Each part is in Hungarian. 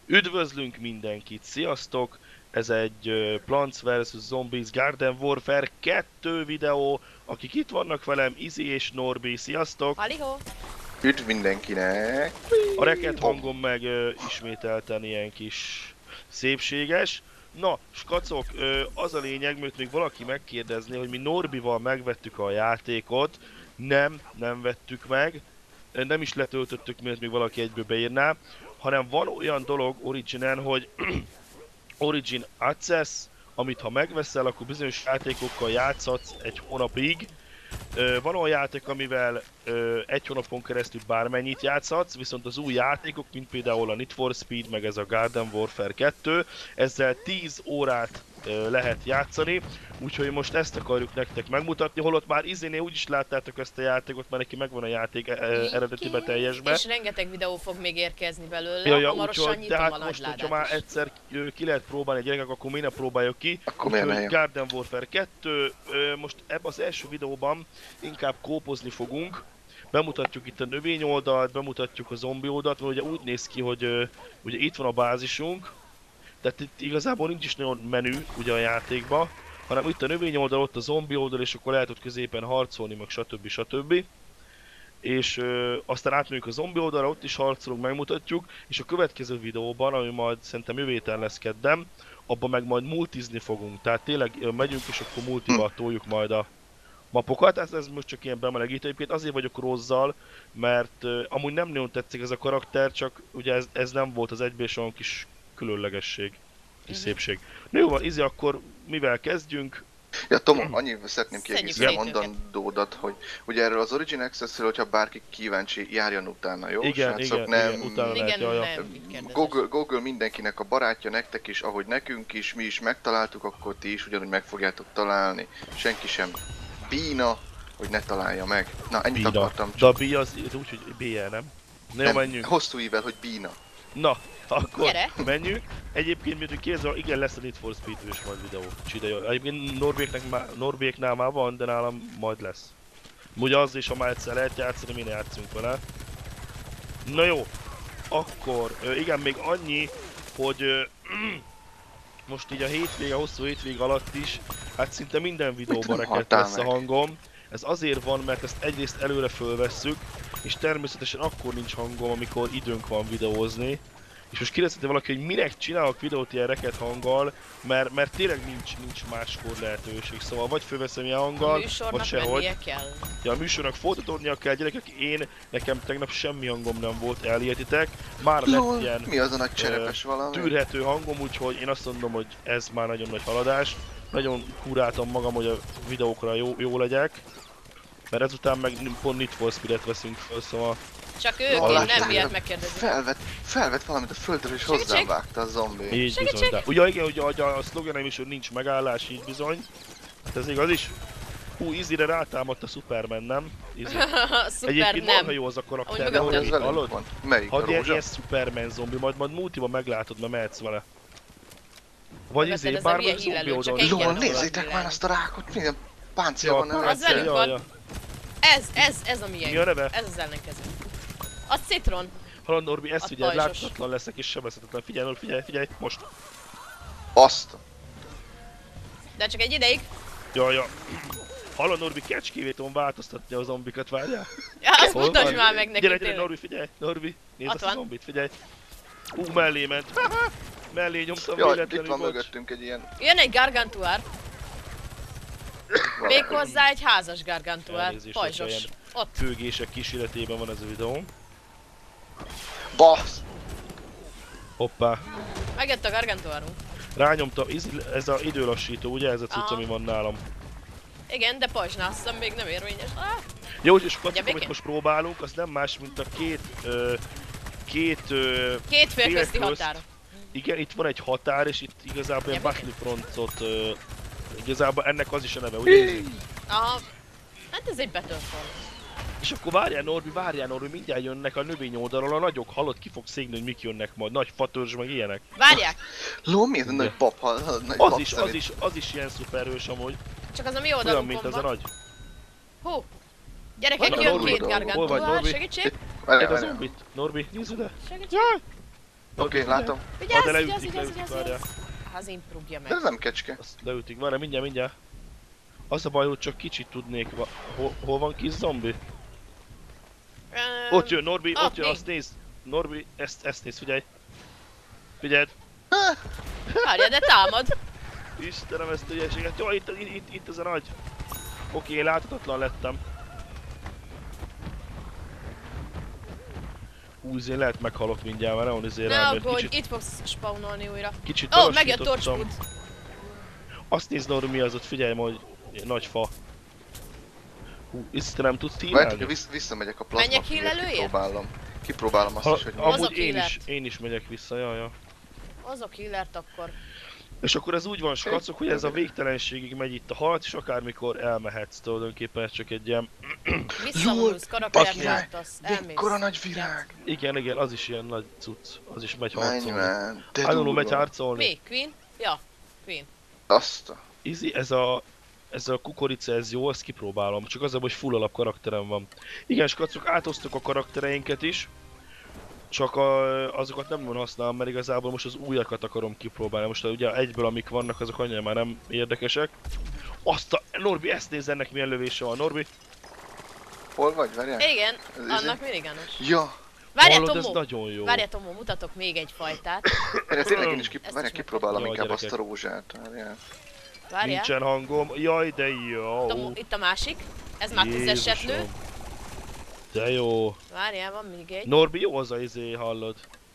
Üdvözlünk mindenkit, sziasztok! Ez egy Plants vs Zombies Garden Warfare 2 videó. Akik itt vannak velem, Izzy és Norbi, sziasztok! Halihó! Üdv mindenkinek! A reket hangom meg ismételten ilyen kis szépséges. Na, skacok, az a lényeg, mert még valaki megkérdezné, hogy mi Norbival megvettük a játékot. Nem vettük meg. Nem is letöltöttük, mert még valaki egyből beírná. Hanem van olyan dolog Originen, hogy Origin Access, amit ha megveszel, akkor bizonyos játékokkal játszhatsz egy hónapig. Van olyan játék, amivel egy hónapon keresztül bármennyit játszhatsz, viszont az új játékok, mint például a Need for Speed, meg ez a Garden Warfare 2, ezzel 10 órát lehet játszani, úgyhogy most ezt akarjuk nektek megmutatni, holott már Izénél úgyis láttátok ezt a játékot, mert neki megvan a játék eredetiben teljesben. És rengeteg videó fog még érkezni belőle, Ja, hamarosan nyitom a tehát nagy most, hogyha ládát már is. egyszer ki lehet próbálni gyerekek, akkor miért ne próbáljuk ki. Akkor miért ne? Garden Warfare 2, most ebben az első videóban inkább kópozni fogunk. Bemutatjuk itt a növény oldalt, bemutatjuk a zombi oldalt, mert ugye úgy néz ki, hogy ugye itt van a bázisunk. Tehát itt igazából nincs is nagyon menü ugye a játékban, hanem itt a növény oldal, ott a zombi oldal, és akkor lehet ott középen harcolni, meg stb. És aztán átmegyünk a zombi oldalra, ott is harcolunk, megmutatjuk, és a következő videóban, ami majd szerintem jövő héten lesz kedden, abban meg majd multizni fogunk, tehát tényleg megyünk és akkor multival toljuk majd a mapokat, ez most csak ilyen bemelegítő, egyébként azért vagyok rozzal, mert amúgy nem nagyon tetszik ez a karakter, csak ugye ez nem volt az egyből olyan kis különlegesség, kis szépség. Na jó van, Izzy, akkor mivel kezdjünk? Ja, Tom, annyit szeretném Szedjük kiegészíteni szét mondandódat, hogy ugye erről az Origin Access-ről, hogyha bárki kíváncsi, járjon utána, jó? Igen, Srácok, igen, utána lehet, Igen, jaja. nem, mit kérdezes? Google mindenkinek a barátja, nektek is, ahogy nekünk is, mi is megtaláltuk, akkor ti is ugyanúgy meg fogjátok találni. Senki sem bína, hogy ne találja meg. Na, ennyit Bína. akartam De csak. a B az úgy, hogy BL, nem? Na jó, Nem, menjünk. hosszú ível, hogy bína. Na, akkor Gyere. menjünk. Egyébként, mint kézzel, igen, lesz a Need for Speed is majd videó. Csideljön. Egyébként Norbéknál már van, de nálam majd lesz. Ugye az is, ha már egyszer lehet játszani, mi ne játszunk vele. Na jó, akkor igen, még annyi, hogy most így a hétvége, a hosszú hétvége alatt is, hát szinte minden videóban Mit rekedt haltál lesz a meg? hangom. Ez azért van, mert ezt egyrészt előre fölvesszük, és természetesen akkor nincs hangom, amikor időnk van videózni. És most kérdezheti valaki, hogy minek csinálok videót ilyen reket hanggal, mert tényleg nincs máskor lehetőség. Szóval vagy fölveszem ilyen A hanggal, vagy műsornak sehogy. mennie kell. Ja, a műsornak folytatódnia kell, gyerekek, nekem tegnap semmi hangom nem volt, elhihetek. Már lett Lol, ilyen mi az a nagy cserepes valami? tűrhető hangom, úgyhogy én azt mondom, hogy ez már nagyon nagy haladás. Nagyon kuráltam magam, hogy a videókra jó legyek. Mert ezután meg pont Need for Speed-et veszünk föl, szóval... Csak ők, Hallás, én nem nem. miért megkérdezik. Felvett valamit a földről és Segítség! hozzám vágta a zombi. Így Segítség! bizony, de... Ugye igen, ugye a szlogenem is, hogy nincs megállás, így bizony. Hát ez igaz is. Izzyre rátámadt a Superman, nem? Izzy. Szuper, Egyébként marha nem. jó az a karakter, Ahogy de Hogy mögöttem. ez hogy velünk hallod? van? Melyik? A Hadd ilyen rózsa? Superman zombi, majd multiban meglátod, mert mehetsz vele. Vagy Megvetted, ez a bár hülye meg zombi hílelő, csak oldalon. engem Lol, nem nézzétek tudod már azt a rákot, milyen páncél Ja, van Az előtt. velünk van. ja. Ez a Mi a miénk. neve? Ez az ellenkező. A citron. Hallod Norbi, ezt A figyelj, pajzsos. láthatatlan leszek és sebezhetetlen. Figyelj Norbi, figyelj, most. Azt. De csak egy ideig. Ja. Hallod Norbi, kecskévé tudom változtatni a zombikat, várjál? Ja, azt Hol mutasd van? már meg neki Gyere, tényleg. Norbi, figyelj, Norbi, nézd Ott ezt a van. zombit, figyelj. Mellé ment. Mellé nyomtam Jaj, itt véletlenül, van bocs. mögöttünk egy ilyen... Jön egy gargantuár. valami. Méghozzá egy házas gargantuár. Elnézést, hogyha Pajzsos. ilyen Ott. Főgések kísérletében van ez a videó. Bassz! Hoppá. Megjött a gargantuárunk. Rányomtam, ez a időlassító, ugye ez a cucc, Aha. ami van nálam. Igen, de pajzsnál azt hiszem még nem érvényes. Jó, és akkor Ugye, amit békén? most próbálunk, az nem más, mint a két Két fél közti közt. határ. Igen, itt van egy határ, és itt igazából ilyen Ugye, Battlefrontot, igazából ennek az is a neve, ugye? Aha. Hát ez egy Battlefront. És akkor várjál Norbi, mindjárt jönnek a növény oldalról a nagyok, hallod, ki fog szégni, hogy mik jönnek majd, nagy fatörzs, meg ilyenek. Várják! Lol, mi ez a nagy pap? Nagy Az is ilyen szuperhős amúgy, Csak az a mi olyan, oldalunkon mint az a van. nagy. Hú! Gyerekek, Hol jön Norbi? két Hol vagy, gargantuár, Norbi? segítség! Egy a zombit, Norbi, nézd ide! Segítség! Jaj! Oké, látom. Vigyázz, De vigyázz, leütik, vigyázz, leütik, vigyázz, várjál. vigyázz. Az imprúgja De meg. ez nem kecske. Azt leütik, várjál, mindjárt. Az a baj, hogy csak kicsit tudnék, hol van kis zombi? Ott jön, Norbi, ott jön, mi? azt nézd. Norbi, ezt nézd, figyelj. Figyeld. Várja, de támad. Istenem, ezt a hülyeséget. Jó, itt ez a nagy. Oké, én láthatatlan lettem. Én lehet meghalok mindjárt, mert nagyon izé Ne rám, mert aggódj, kicsit, itt fogsz spawnolni újra. kicsit Ó, megjött lassítottam. torchwood. Azt nézd, Norbi, mi az ott, figyelj majd, nagy fa. Istenem, tudsz Várjátok, tírálni? visszamegyek a Menjek plazma heal-előjét? Kipróbálom azt is, hogy mi. Hozok Amúgy healert. én is megyek vissza, ja. Hozok healert akkor. És akkor ez úgy van, skacok, hogy ez a végtelenségig megy itt a harc, és akármikor elmehetsz tulajdonképpen, ez csak egy ilyen... Visszamúlsz, karaktert Bakirály! váltasz, elmész. Mekkora nagy virág! Igen, az is ilyen nagy cucc, az is megy Menj harcolni. már, de Állandó megy durva. harcolni. Mi? Queen? Ja, Queen. Azt a... Izi, ez a kukorica, ez jó, ezt kipróbálom, csak az, hogy full alap karakterem van. Igen, skacok, áthoztuk a karaktereinket is, csak azokat nem használom, mert igazából most az újakat akarom kipróbálni. Most ugye egyből amik vannak, azok annyira már nem érdekesek. Azt a... Norbi, ezt nézd, ennek milyen lövése van, Norbi. Hol vagy? Várjál? Igen, Ez annak minigános. Ja! Várjál, Hallod, ez Tomó! nagyon jó. Várjál, Tomó, mutatok még egy fajtát. Tényleg én is Ezt várjál, is kipróbálom Jó, inkább gyerekek. azt a rózsát. Várjál. Várjál. Nincsen hangom, jaj de jó. Tomó, itt a másik. Ez már tízeset lő. Jézusom. De jó. Várjál, van még egy. Norbi, jó az a izé, hallod.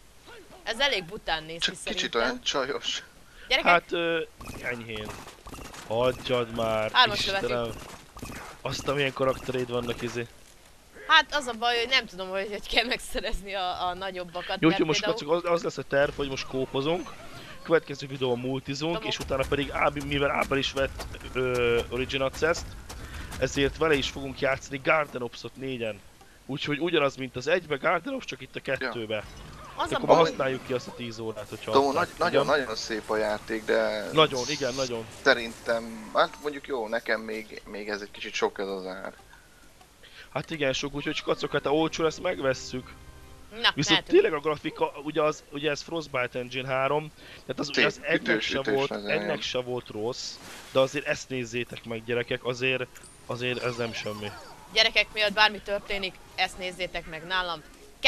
Ez elég bután néz Csak ki kicsit szerintem. olyan csajos. Gyerekek, Hát, enyhén. Hagyjad már, Hármas Istenem. Azt, amilyen karaktereid vannak izé. hát az a baj, hogy nem tudom, hogy kell megszerezni a nagyobbakat. Jó, mert úgyhogy most például- az lesz a terv, hogy most kópozunk. Következő videóban multizunk, Tamó. és utána pedig mivel Ábel is vett Origin Access-t, ezért vele is fogunk játszani Garden Ops-ot 4-en. Úgyhogy ugyanaz, mint az 1-be, Garden Ops, csak itt a 2-be. Az a Akkor már baj, használjuk ki azt a 10 órát, hogyha Tomó, akarsz. Igen? nagyon szép a játék, de... Nagyon, igen, nagyon. Szerintem, hát mondjuk jó, nekem még ez egy kicsit sok ez az ár. Hát igen, sok, úgyhogy skacokat, ha olcsó lesz, megvesszük. na, Viszont mehetünk. tényleg a grafika, ugye ez Frostbite Engine 3, tehát az, ugye az Szép, ennek, ütős, se ütős volt, az, ennek igen. se volt rossz, de azért ezt nézzétek meg gyerekek, azért ez nem semmi. Gyerekek, miatt bármi történik, ezt nézzétek meg nálam.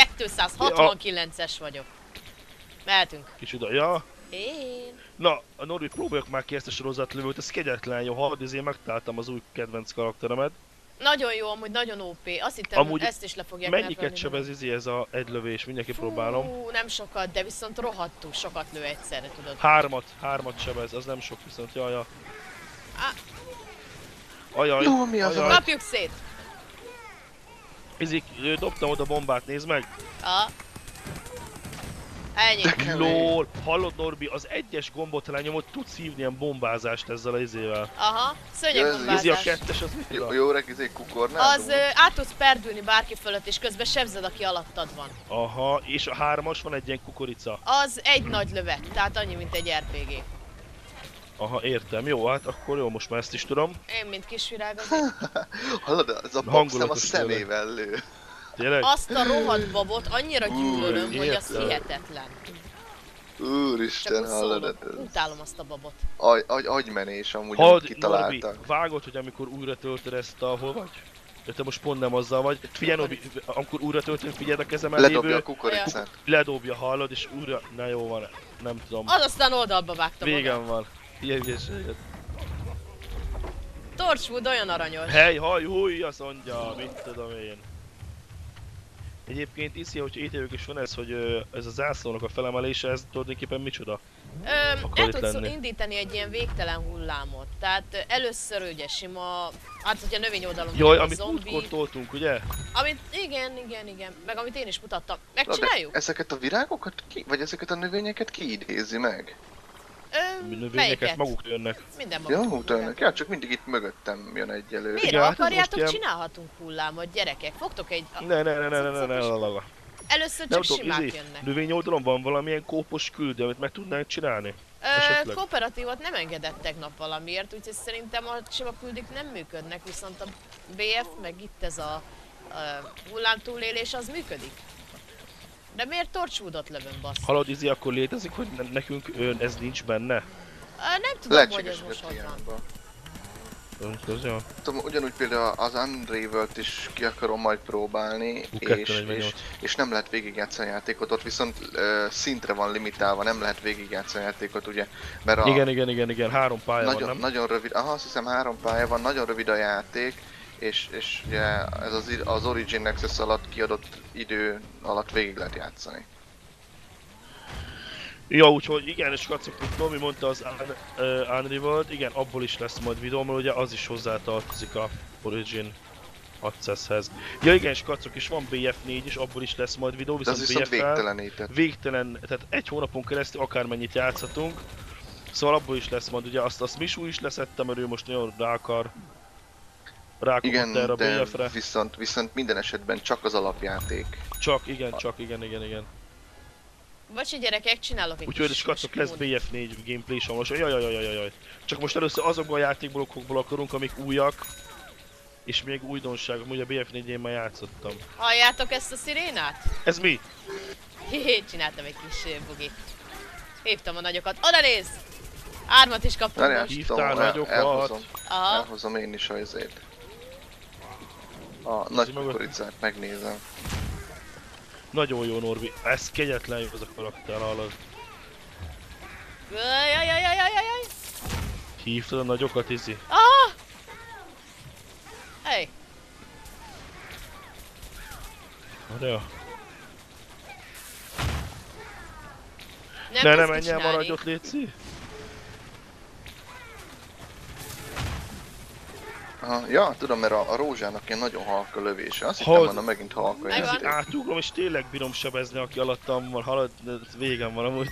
269-es vagyok. Mehetünk. Kicsoda, ja. Én. Na, a Norbi, próbáljuk már ki ezt a sorozatlövőt, ez kegyetlen jó, hallod, ezért megtaláltam az új kedvenc karakteremet. Nagyon jó, amúgy nagyon OP. Azt hittem, Amúgy ezt is le fogják Mennyiket nerfelni, sebez izé ez a egy lövés, mindenki próbálom. Fú, nem sokat, de viszont rohadtul sokat lő egyszerre, tudod. Hármat sebez, az nem sok viszont, jaja. Á. Ajaj, Jó, mi az a ajaj. nagy- Kapjuk szét! Izik, dobtam oda bombát, nézd meg! Ah. Ennyi. De kemény. LOL! Hallod Norbi, az egyes gombot rányomod, tudsz hívni ilyen bombázást ezzel az izével. Aha, Ja, Izi a szőnyegbombázás. kettes, az mit Jó, tud? jó reg, kukornál? Az át tudsz perdülni bárki fölött, és közben sebzed, aki alattad van. Aha, és a hármas van egy ilyen kukorica. Az egy nagy lövet, tehát annyi, mint egy RPG. Aha, értem. Jó, hát akkor jó, most már ezt is tudom. Én, mint kisvirág azért. Hallod, ez a boxem a Hangulatos szemével lő. Tényleg? Azt a rohadt babot annyira gyűlölöm, hogy az értem. hihetetlen. Csak Úristen, úgy hallod, szólok. ez Utálom azt a babot. agymenés amúgy, amit Hallod, Norbi, kitaláltak. vágod, hogy amikor újra töltöd ezt a... Hol vagy? De te most pont nem azzal vagy. Figyelj, Norbi, amikor újra töltöd, figyeld a kezemen Ledobja a lévő... kukoricát. Ledobja, hallod, és újra... Na jó van, nem tudom. Az aztán oldalba vágtam oda. Végem van. Ilyen hülyeséget. Torchwood olyan aranyos. Hely, haj, húj, azt mondja, mit tudom én. Egyébként Iszi, hogy ételjük is van ez, hogy ez a zászlónak a felemelése, ez tulajdonképpen micsoda? Akar El itt tudsz lenni. indítani egy ilyen végtelen hullámot. Tehát először ugye sima, hát hogyha növényoldalon Jaj, van a amit múltkor toltunk, ugye? Amit, igen. Meg amit én is mutattam. Megcsináljuk? Ezeket a virágokat vagy ezeket a növényeket ki idézi meg? Növényeket Melyiket? maguk jönnek. Minden Ja, maguk. utána. Ja, csak mindig itt mögöttem jön egyelőre. Miért Igen, hát ez akarjátok, most ilyen- csinálhatunk hullámot, gyerekek. Fogtok egy... Ne, la. Először Nem csak tudom, simák jönnek. növényoldalon van valamilyen kópos küldő, amit meg tudnánk csinálni? esetleg? Kooperatívot nem engedett tegnap valamiért, úgyhogy szerintem a sima küldik nem működnek, viszont a BF meg itt ez a hullámtúlélés az működik. De miért torcsúdot lövöm, bassz? Hallod, Izzy, akkor létezik, hogy nekünk ez nincs benne? Nem tudom, hogy ez Lehetséges, most hogy hogy van. hiába. Az jó. Tudom, ugyanúgy például az Unravel-t is ki akarom majd próbálni, és, 248. és nem lehet végigjátszani a játékot, ott viszont szintre van limitálva, nem lehet végigjátszani a játékot, ugye, mert a Igen, 3 pálya nagyon, van, nem? nagyon rövid, azt hiszem 3 pálya van, nagyon rövid a játék, és ugye ez az Origin Access alatt kiadott idő alatt végig lehet játszani. Ja, úgyhogy igen, és katszok, mint Nomi mondta az Unravel-t, igen, abból is lesz majd videó, mert ugye az is hozzátartozik a Origin Accesshez. Ja igen, és katszok, és van BF4 is, abból is lesz majd videó, De az viszont viszont BF-fel végtelenített. végtelen, tehát egy hónapon keresztül akármennyit játszhatunk. Szóval abból is lesz majd, ugye azt Misú is leszette, mert ő most nagyon rákapott Igen, erre a de BF-re. viszont minden esetben csak az alapjáték. Csak, igen. Bocsi gyerekek, csinálok egy Úgyhogy kis és katszok, lesz mood. BF4 gameplay is hamarosan, jaj. Csak most először azokból a játékblokokból akarunk, amik újak, és még újdonságok, ugye a BF4-én már játszottam. Halljátok ezt a szirénát? Ez mi? Hé, csináltam egy kis bugit. Hívtam a nagyokat. Oda nézz! Ármat is kaptam Várjál, most. Hívtál tudom, nagyokat? Aha. elhozom én is a izét. A nagy maga- kukoricát megnézem. Nagyon jó, Norbi. Ez kegyetlen jó az a karakter, hallod. Jaj. Hívtad a nagyokat, Izzy? Aha! Hey, Ja. nem Ne tudsz menjen, kicsinálni. maradj ott, Léci. Aha, ja, tudom, mert a rózsának ilyen nagyon halka lövése. Azt Hogy? hittem, mondom, megint halka Megvan. játék. Átugrom, és tényleg bírom sebezni, aki alattam van, hallod, ez végem van amúgy.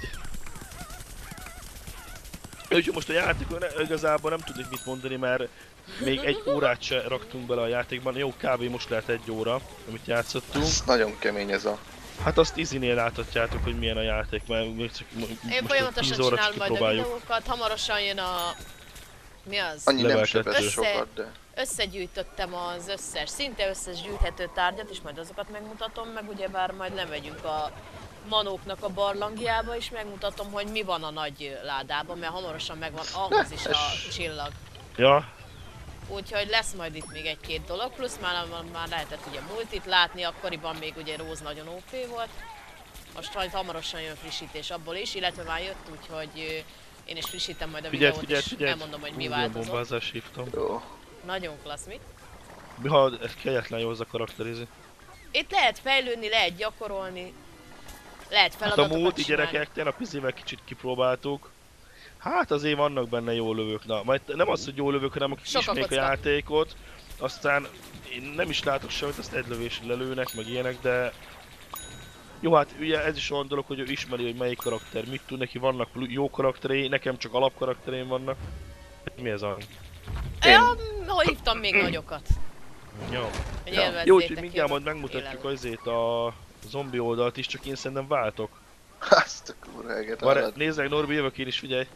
Úgyhogy most a játékon igazából nem tudnék mit mondani, mert még egy órát se raktunk bele a játékban. Jó, kb. Most lehet 1 óra, amit játszottunk. Ez nagyon kemény ez a... Hát azt Izzy-nél láthatjátok, hogy milyen a játék, mert még csak Én most folyamatosan 10 óra csinálom csak majd a próbáljuk. videókat, hamarosan jön a... Mi az? Annyi nem Level sebez kettő. sokat, de... Összegyűjtöttem az összes, szinte összes gyűjthető tárgyat, és majd azokat megmutatom, meg ugyebár majd lemegyünk a manóknak a barlangjába, és megmutatom, hogy mi van a nagy ládában, mert hamarosan megvan ahhoz is a csillag. Ja, Úgyhogy lesz majd itt még egy-két dolog, plusz már lehetett ugye multit látni, akkoriban még ugye Rose nagyon OP volt. Most majd hamarosan jön frissítés abból is, illetve már jött, úgyhogy én is frissítem majd a videót, és elmondom, hogy mi Ilyen változott. bombázás hívtam. Jó. Nagyon klassz, mit? Ha ez kegyetlen jó az a karakterizni. Itt lehet fejlődni, lehet gyakorolni, lehet Hát a feladatokat multi csinálni. gyerekeknél a pizével kicsit kipróbáltuk. Hát azért vannak benne jó lövők, na, majd nem az, hogy jó lövők, hanem akik Sok a ismerik a kocka. játékot. Aztán én nem is látok semmit, azt egy lövésre lelőnek, meg ilyenek, de... Jó, hát ugye ez is olyan dolog, hogy ő ismeri, hogy melyik karakter mit tud, neki vannak jó karakterei, nekem csak alapkaraktereim vannak. Mi ez a... Ja, hogy hívtam még nagyokat. Jó. Hogy Ja. élvezzétek Jó, úgyhogy ki mindjárt a majd megmutatjuk élelmet. azért a zombi oldalt is, csak én szerintem váltok. Azt a kurva eget Várj, hallod. nézd meg, Norbi, jövök én is, figyelj.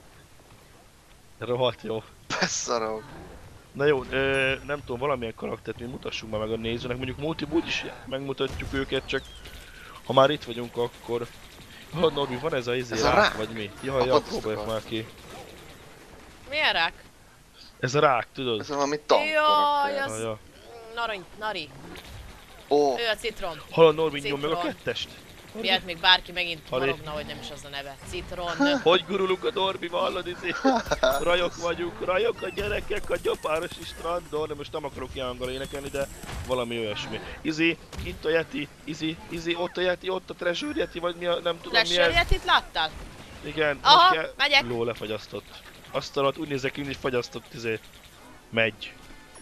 Rohadt jó. Beszarok. Na jó, nem tudom, valamilyen karaktert mi mutassunk már meg a nézőnek, mondjuk multibút is megmutatjuk őket, csak ha már itt vagyunk, akkor... Ha Norbi, van ez a izé Ez a rák, rák? vagy mi? Ja, Pont ezt próbáljuk akartam. már ki. Milyen rák? Ez a rák, tudod? Ez valami tank Jaj, karakter. az- Ja. Nari. Ó, Ő a citron. Hallod, Norbi, nyom meg a Citron. kettest? Miért még bárki megint Hallé. marogna, hogy nem is az a neve. Citron. Hogy gurulunk a Norbi, hallod, izé? Rajok vagyunk, rajok a gyerekek a gyapárosi strandon, de most nem akarok ilyen hanggal énekelni, de valami olyasmi. Izé, itt a Yeti, Izzy, ott a Yeti, ott a Treasure Yeti, vagy mi a, nem tudom mi ez. Lesserjet itt láttál? Igen, Aha, most kell... megyek. Ló, lefagyasztott. Azt alatt úgy nézek ki, hogy fagyasztott, izé. Megy.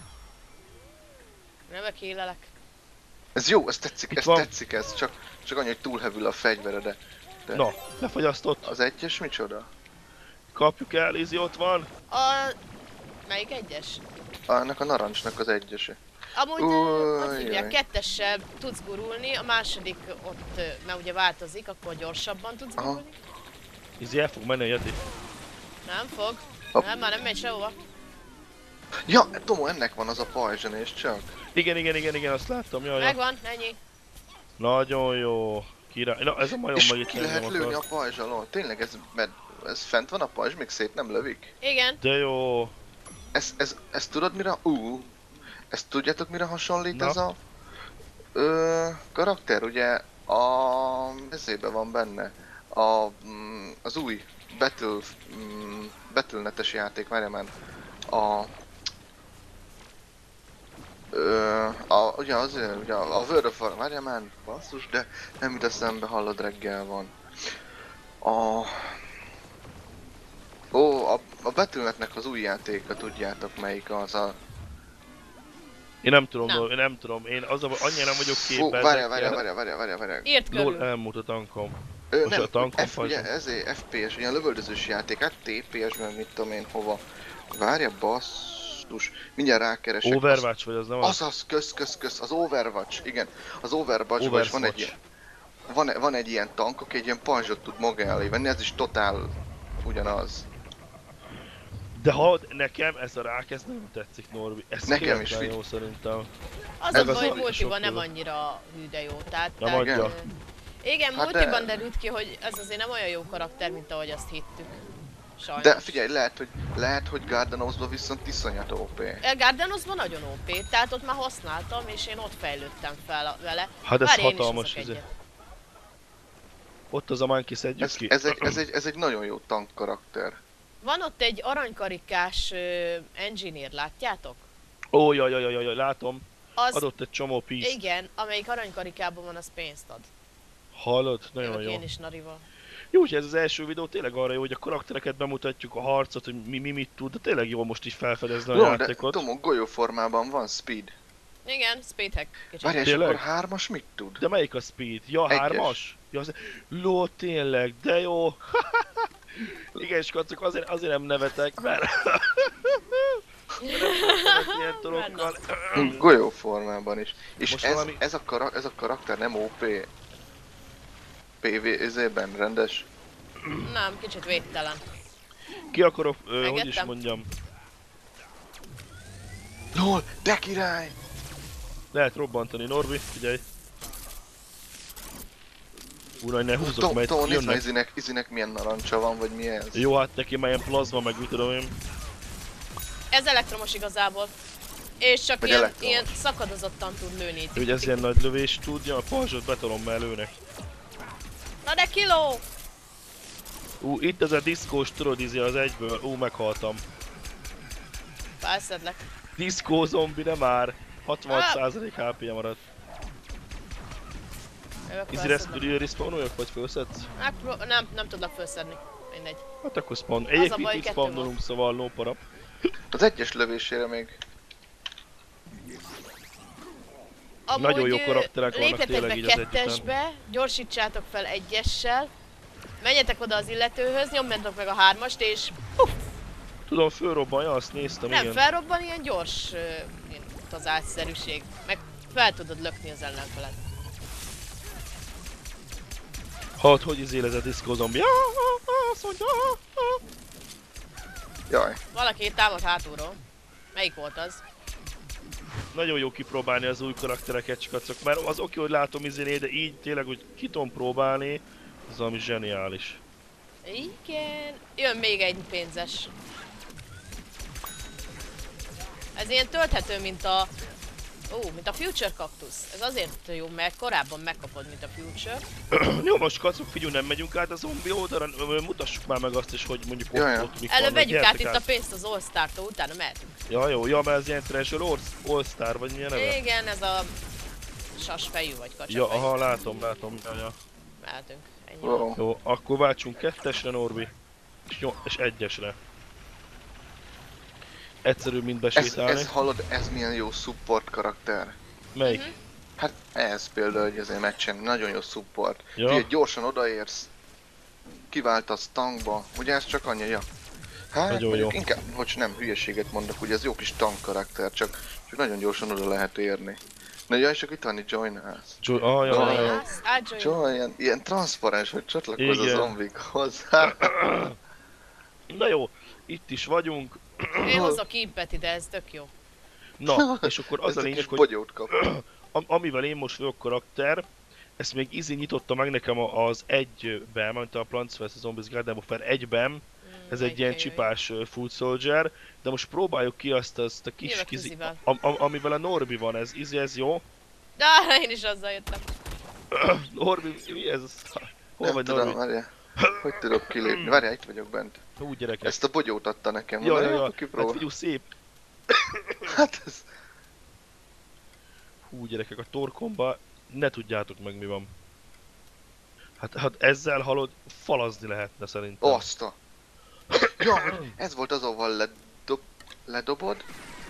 Növök élelek. ez jó, ez tetszik, Itt ez van. tetszik, ez csak annyi, hogy túlhevül a fegyvere, de Na, lefagyasztott. az egyes micsoda? Kapjuk el, Izzy, ott van. Melyik egyes? Annak a narancsnak az egyese. Amúgy, Új, hogy hívják, jaj. kettessel tudsz gurulni, a második ott, mert ugye változik, akkor gyorsabban tudsz Aha. gurulni. Izzy, el fog menni a Yeti. Nem fog. Hopp. Nem, már nem megy sehova. Ja, Tomo, ennek van az a pajzson és csak. Igen, azt láttam, jaj. Megvan, ennyi. Nagyon jó. Király. Na, ez a majom És meg itt ki lehet nem lőni akar. a pajzs alól? Tényleg ez fent van a pajzs, még szét nem lövik? Igen. De jó. Ez tudod mire? Ezt tudjátok mire hasonlít Na. ez a karakter? Ugye ezében van benne. Az új Battle.net-es játék, várjál már. Ugye a World of War, várjál már, basszus, de nem jut eszembe, hallod, reggel van. A Battle.net-nek az új játéka, tudjátok melyik az a... Én nem tudom, Nem. én nem tudom. Én annyira nem vagyok Fú, képben. várjál. Írt LOL körül. elmúlt a tankom. Most Nem, a tankon ugye fajta. ezért FPS, ugye lövöldözős játék, hát TPS, meg mit tudom én hova. Várja, basszus, mindjárt rákeresek. Overwatch vagy az nem az? Azaz, kösz, az Overwatch, igen. Az Overwatch-ban is van egy ilyen, van egy ilyen tank, aki egy ilyen pajzsot tud maga elé venni, ez is totál ugyanaz. De ha nekem ez a rák, ez nem tetszik, Norbi. Ez Nekem is jó szerintem. Az Meg a az baj, a- hogy multiban sok nem között. annyira hű de jó. Tehát, Nem tehát, adja. igen, Hát multiban de- derült ki, hogy ez azért nem olyan jó karakter, mint ahogy azt hittük. Sajnos. De figyelj, lehet, hogy Gardenosban viszont iszonyat OP. Gardenosban nagyon OP, tehát ott már használtam, és én ott fejlődtem fel vele. Hát ez Várj, én is hatalmas hozok izé. egyet. Ott az a Monkey szedjük Ez, ki. ez egy nagyon jó tank karakter. Van ott egy aranykarikás engineer, látjátok? Ó, jaj, látom. Az, Adott egy csomó piece. igen, amelyik aranykarikában van, az pénzt ad. Hallod? Nagyon Jövök jó. én is Narival. Jó, hogy ez az első videó tényleg arra jó, hogy a karaktereket bemutatjuk, a harcot, hogy mi mit tud, de tényleg jó most is felfedezni a Jó, de játékot. Tomo, golyó formában van speed. Igen, speedhack. Kicsit. Várjál, és Tényleg? akkor hármas mit tud? De melyik a speed? Ja, Egyes. hármas? Ja, ló, tényleg, de jó. Igen, és kacok, azért nem nevetek, mert... mert nem tudok ilyen torokkal. Golyó formában is. És Most ez, valami- ez a karakter nem OP. PV ezében rendes. Nem, kicsit védtelen. Ki akarok, hogy is Engedtem? mondjam, LOL, de király! lehet robbantani, Norbi, figyelj. Uram, ne húzok, mert Tomo, nézd már jönnek. izinek milyen narancsa van, vagy mi ez? Jó, hát neki már ilyen plazma, meg mit tudom én. Ez elektromos igazából. És csak Vagy ilyen, elektromos. ilyen szakadozottan tud lőni. Hogy ez ilyen nagy lövés tudja, a pajzsot betolom mellőnek. Na de kiló! Itt ez a diszkós, tudod, izé az egyből. Meghaltam. Felszedlek. Diszkó zombi, de már. 66% HP maradt. Jövök, Izé respawnoljak, vagy felszedsz? Nem tudlak felszedni. Mindegy. Hát akkor spawn. a Egyébként baj, itt kettő spawnolunk, szóval no para. Az egyes lövésére még. Amúgy, Nagyon jó karakterek vannak lépjetek tényleg be így az együttem. kettesbe, gyorsítsátok fel egyessel, menjetek oda az illetőhöz, nyomjátok meg a hármast, és Tudom, fölrobbanja, azt néztem, nem igen. felrobban, ilyen gyors az átszerűség. Meg fel tudod lökni az ellenfelet. Hallod, hogy izél ez a diszkó zombi. Azt mondja. Jaj. Valaki támad hátulról. Melyik volt az? Nagyon jó kipróbálni az új karaktereket, skacok. Mert az oké, hogy látom izéné, de így tényleg, hogy ki tudom próbálni, az valami zseniális. Igen. Jön még egy pénzes. Ez ilyen tölthető, mint a... mint a Future Cactus. Ez azért jó, mert korábban megkapod, mint a Future. Jó, most kacok, figyelj, nem megyünk át a zombi oldalra, mutassuk már meg azt is, hogy mondjuk Jaj. ott mik Előbb vannak. vegyük át Gyertek itt a pénzt az All Star-tól, utána mehetünk. Ja, jó, ja, mert ez ilyen Treasure All-Star, vagy milyen neve? Igen, ez a sasfejű vagy kacsafejű. Ja, aha, látom, ja. Mehetünk. Ennyi. Wow. Jó, akkor váltsunk kettesre, Norbi. És egyesre. Egyszerűbb, mint besétálni. Ez hallod, ez milyen jó support karakter. Melyik? Mhm. Hát ez például, hogy azért meccsen nagyon jó support. Ja. Figyelj, gyorsan odaérsz, kiváltasz tankba, ugye ez csak annyi, ja. Hát Nagyon mondjuk jó. inkább, hogy nem hülyeséget mondok, ugye ez jó kis tank karakter, csak nagyon gyorsan oda lehet érni. Na ja, és akkor itt van egy join us. Ja. Join-us, átjoin. Join, ilyen transzparens, hogy csatlakozz a Igen. zombikhoz. Na jó, itt is vagyunk. Én hozok impet ide, ez tök jó. Na, és akkor az a Ez lényeg, kis hogy bogyót kap. amivel én most vagyok karakter, ezt még Izzy nyitotta meg nekem az egyben, mint a Plants vs. Zombies Garden Warfare 1-ben. Ez egy ilyen csipás Food Soldier, de most próbáljuk ki azt a kis Jövök kizi, Izzyvel. amivel a Norbi van, ez Izzy, ez jó? De én is azzal jöttem. Norbi, mi ez? Hol Nem vagy tudom, Norbi? várjál. Hogy tudok kilépni? Várjál, itt vagyok bent. Úgy gyerekek. Ezt a bogyót adta nekem. Ja, mondom, ja, ja. akkor Hát kipróbál. figyelj, szép. Hát ez... Hú, gyerekek, a torkomba ne tudjátok meg mi van. Hát ezzel halod, falazni lehetne szerintem. Azt a... Ja, ez volt az, ahol ledobod.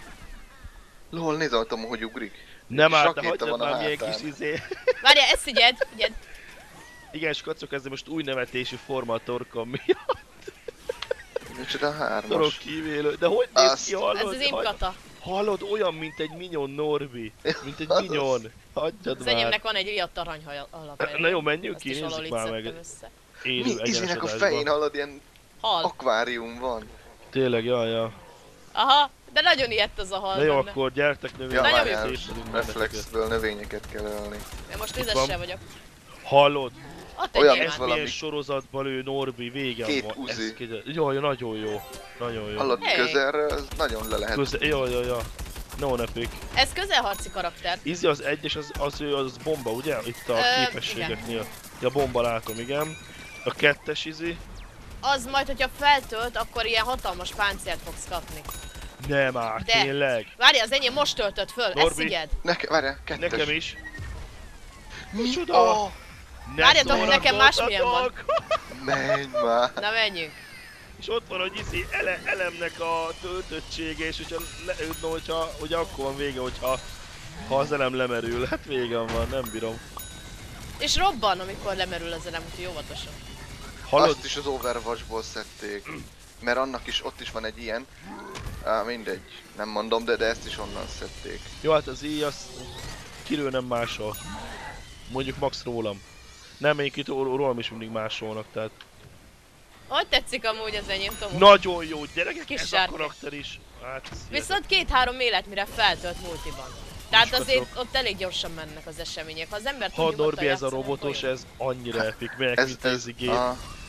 Lol, nézaltam, hogy ugrik. Nem árt, de Rakéta hagyjad van a már milyen hátán. kis izé. Várjál, ezt figyeld, figyeld. Igen, skacok, ez most új nevetési forma a torkom miatt. Micsoda Torok hármas. kívélő. De hogy néz Azt- ki, Ez hallod? az imkata. Hallod, olyan, mint egy minyon Norbi. Mint egy Az- minyon. Hagyjad Az már. enyémnek van egy riadt aranyhaj alapja. Na jó, menjünk Azt ki, is valahol nézzük itt már meg. szedtem össze. Élő, Mi? egyenes Izének a adásban. fején hallod, ilyen Hal. akvárium van. Tényleg, ja. Aha, de nagyon ilyett az a hal Na jó, benne. akkor gyertek Ja, növények. Nagyon várjál, szétszedünk reflexből növényeket kell ölni. Én most Itt tüzesse van. vagyok. Hallod? Ott Olyan, egy ez Ez gyémánt. milyen sorozatban ő Norbi, végem Két van. Uzi. Ez Jaj, nagyon jó. Nagyon jó. Hallod, Hey. közelről, ez nagyon le lehet. Jaj. No epic. Ez közelharci karakter. Izzy az egyes, az bomba, ugye? Itt a képességeknél. Ja, bomba látom, igen. A kettes Izzy. Az majd, hogyha feltölt, akkor ilyen hatalmas páncélt fogsz kapni. Nem már, De. tényleg. Várj, az enyém most töltött föl, ezt Norbi. figyeld. Várjál, kettes. Nekem is. Mi? Micsoda? Oh, Ne Várjatok, nekem másmilyen van. szórakozzatok! menj már. Na menjünk. És ott van, hogy Izzy elemnek a töltöttsége, és hogyha leütne, hogyha, ugye akkor van vége, hogyha ha az elem lemerül. Hát végem van, nem bírom. És robban, amikor lemerül az elem, úgyhogy óvatosan. Hallod? Azt is az Overwatchból szedték. Mert annak is, ott is van egy ilyen. Mindegy, nem mondom, de ezt is onnan szedték. Jó, hát az így, az kiről nem másol. Mondjuk max rólam. Nem, még itt rólam is mindig másolnak, tehát... Hogy tetszik amúgy az enyém, Tomó? Nagyon jó, gyerekek, Kis ez a sárkány. karakter is. Hát, ez Viszont 2-3 élet, mire feltölt multiban. Tehát Most azért ott elég gyorsan mennek az események. Ha az ember ha tud nyugodtan Norbi ez a játszani, robotos, akkor jó. ez annyira epic, melyek mint Easy Game.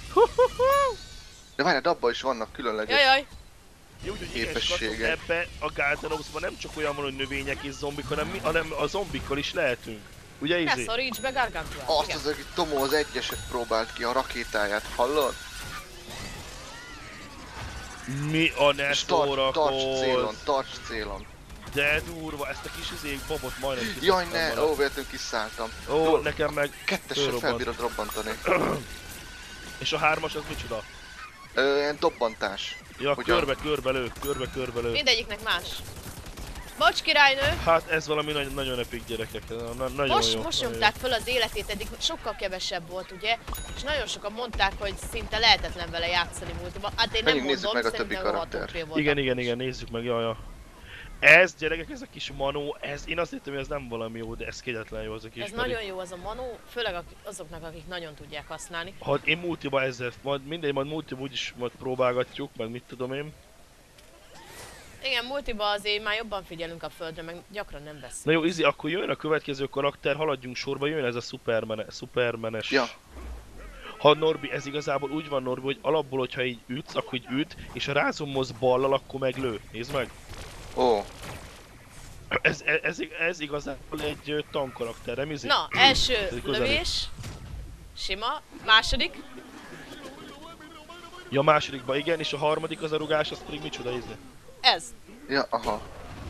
De várjál, abban is vannak különleges. Jajaj, Jó, hogy igen, képességek. skacok, ebbe a Garden Ops-ban nem csak olyan van, hogy növények és zombik, hanem a zombikkal is lehetünk. Ugye ne Izzy? szoríts be Gargantua. Azt Igen. az, aki Tomó az egyeset próbált ki, a rakétáját, hallod? Mi a ne És tarts célon, szórakozz! tarts célon. De durva, ezt a kis izék babot majdnem Jaj kiszedtem ne, volna. véletlenül kiszálltam. Ó, nekem meg Kettesre fölrobbant. felbírod robbantani. És a hármas az micsoda? Ilyen dobbantás. Ja, Hogyan? körbe lő. Mindegyiknek más. Bocs királynő, Hát ez valami nagyon epic gyerekek, nagyon most jó. nyomták föl az életét, eddig sokkal kevesebb volt ugye, és nagyon sokan mondták, hogy szinte lehetetlen vele játszani multiban. Hát én nem Menjünk, nézzük mondom, meg a többi szerintem rohadt karaktert. OP volt Igen, akkor igen, is. igen, nézzük meg, jaj. Ez, gyerekek, ez a kis manó, ez, én azt hittem, hogy ez nem valami jó, de ez kegyetlen jó, az a kis Ez Feri. nagyon jó az a manó, főleg azoknak, akik nagyon tudják használni. Ha én multiba ezzel, majd multiba úgyis majd próbálgatjuk, meg mit tudom én. Igen, multiba azért már jobban figyelünk a földre, meg gyakran nem beszélünk. Na jó, Izzy, akkor jön a következő karakter, haladjunk sorba, jön ez a Supermanes. Ja. Ha Norbi, ez igazából úgy van Norbi, hogy alapból, hogyha így ütsz, akkor így üt, és ha rázomolsz ballal, akkor meg lő. Nézd meg! Ó, Ez igazából egy tankkarakter, nem Izzy? Na, első egy közeli. lövés. Sima. Második. Ja, másodikba igen, és a harmadik az a rugás, az pedig micsoda Izzy? Ez. ja, aha.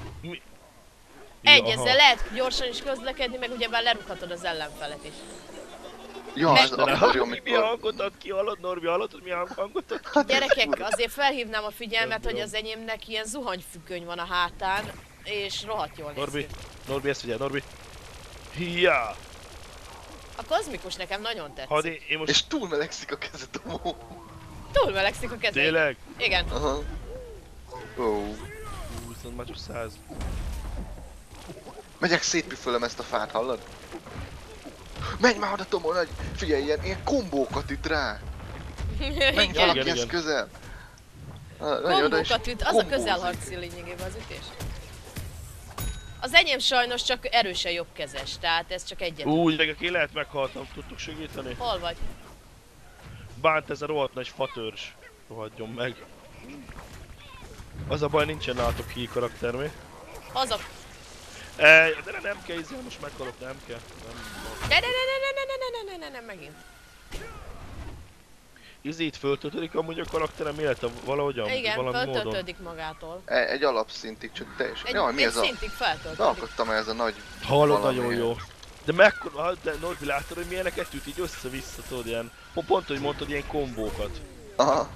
Egy, Ja, ezzel aha. lehet gyorsan is közlekedni, meg ugyebár lerúghatod az ellenfelet is. Ja, ez Istenem, akkor jó, mi amikor... hangot ad ki, hallod Norbi, hallod, hogy mi hangot ad ki? Gyerekek, azért felhívnám a figyelmet, Nem hogy bírom. az enyémnek ilyen zuhanyfüggöny van a hátán, és rohadt jól néz Norbi, ki. Norbi, ezt figyelj, Norbi. Ja! A kozmikus nekem nagyon tetszik. Hadd én most... És túl melegszik a kezed, Tomó. Túl melegszik a kezed. Tényleg? Igen. Aha. Ó. Hú, viszont már csak 100. Megyek, szétpüfölöm ezt a fát, hallod? Menj már oda, Tomó, nagy... Figyelj, ilyen kombókat üt rá. Menj Igen. valaki Igen, ezt igen. közel. Menj oda és Kombókat üt, az a kombózik. közelharci lényegében az ütés. Az enyém sajnos csak erősen jobbkezes, tehát ez csak egyet. Úgy, meg én lehet meghaltam, tudtuk segíteni? Hol vagy? Bánt ez a rohadt nagy fatörzs. Rohadjon meg. Az a baj, nincsen nálatok hí karakter, mi? Haza. De nem kell izé, most meghalok, nem kell. Ne, megint. Izét föltöltődik amúgy a karakterem élete valahogyan? Igen, valami módon? föltöltődik magától. Egy alapszintig, csak teljesen. Jaj, mi egy ez a... szintig feltöltődik. Beakadtam ez a nagy... Hallod, valami. nagyon jó. De mekkora, de Norbi láttad, hogy milyeneket üt így össze-vissza, tudod, ilyen... Pont, hogy mondtad, ilyen kombókat. Aha.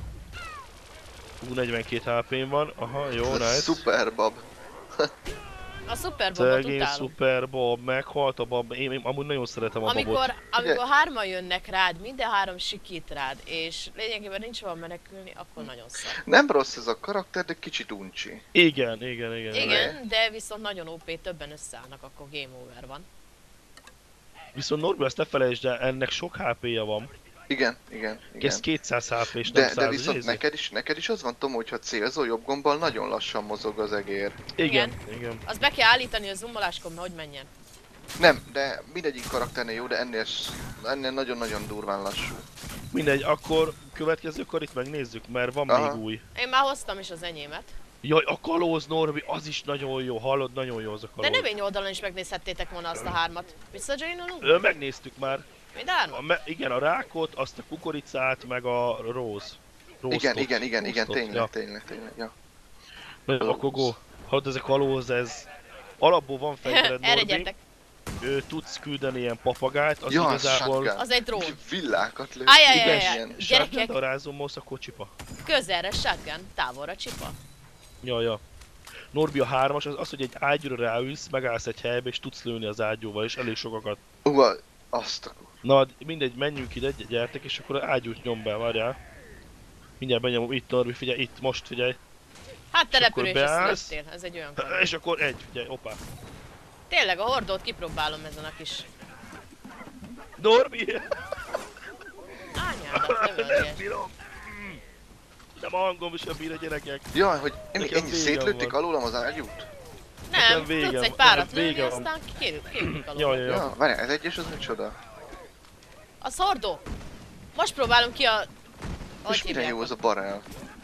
42 HP-n van, aha, jó, nice. Super bab. A szuperbabot Szegény utálom. Super Bob, meghalt a Bob, én amúgy nagyon szeretem a Bobot. Amikor hárman jönnek rád, minden három sikít rád, és lényegében nincs hova menekülni, akkor nagyon szar. Nem rossz ez a karakter, de kicsit uncsi. Igen. Igen, de viszont nagyon OP, többen összeállnak, akkor game over van. Viszont Norbi, azt ne felejtsd el, ennek sok HP-ja van. Igen. Ez 200 HP-s, nem 100, De viszont izé? neked is az van, Tom, hogyha célzol jobb gombbal, nagyon lassan mozog az egér. Igen. Azt be kell állítani a zoomoláskor, hogy menjen. Nem, de mindegyik karakternél jó, de ennél nagyon-nagyon durván lassú. Mindegy, akkor következőkor itt megnézzük, mert van Aha. még új. Én már hoztam is az enyémet. Jaj, a kalóz Norbi, az is nagyon jó, hallod, nagyon jó az a De kalóz. növény oldalon is megnézhettétek volna azt a hármat. Visszajoinolunk? Megnéztük már. Mind a hármat? Igen, a rákot, azt a kukoricát, meg a Igen, Roastot, ja. tényleg, ja. Na, akkor go. Hallod, ez a kalóz, ez... Alapból van fegyvered, Erre Norbi. gyertek. Tudsz küldeni ilyen papagájt, az Ja, igazából... shotgun. Az egy drón. Villákat lő. Ajajajaj. Igen. Gyerekek. Shotgun, a rázomolsz, akkor csipa. Közelre shotgun, távolra csipa. Ja. Norbi a 3-as az, hogy egy ágyúra ráülsz, megállsz egy helybe és tudsz lőni az ágyúval, és elég sokakat. Azt a... Na, mindegy, menjünk ide, gyertek, és akkor ágyút nyom be, várjál. Mindjárt benyomom, itt Norbi, figyelj, itt, most figyelj. Hát település beállsz. lőttél, ez egy olyan kaland. És akkor egy, figyelj, opá. Tényleg a hordót kipróbálom ezen a kis Norbi! ányádat, nem Nem öljes. bírom! Nem a hangom sem bír a gyerekek. Jaj, hogy Nekem ennyi végem szétlőtték van. alólam az ágyút? Nem, nekem vége tudsz egy van, párat nekem vége lőni, van. aztán kérjük alól. Ja. Ja, várjál, ez egyes az micsoda? A hordó! Most próbálom ki a... Hogy És mire hívják jó az ott? a barel?